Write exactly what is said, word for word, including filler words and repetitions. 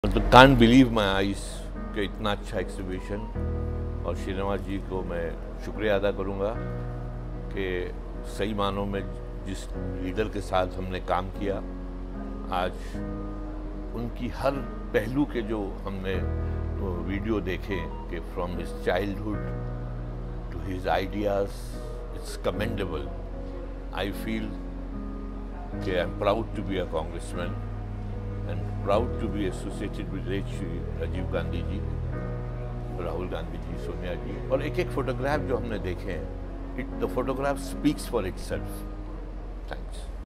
मतलब can't believe my eyes कि इतना अच्छा एग्जीबिशन। और श्रीनिवास जी को मैं शुक्रिया अदा करूँगा कि सही मानों में जिस लीडर के साथ हमने काम किया, आज उनकी हर पहलू के जो हमने वीडियो देखे कि from his childhood to his ideas, it's commendable. I feel कि I am proud to be a Congressman and proud to be associated with Rajiv Gandhi ji, Rahul Gandhi ji, Sonia ji. और एक एक फोटोग्राफ जो हमने देखे हैं, it the photograph speaks for itself. Thanks.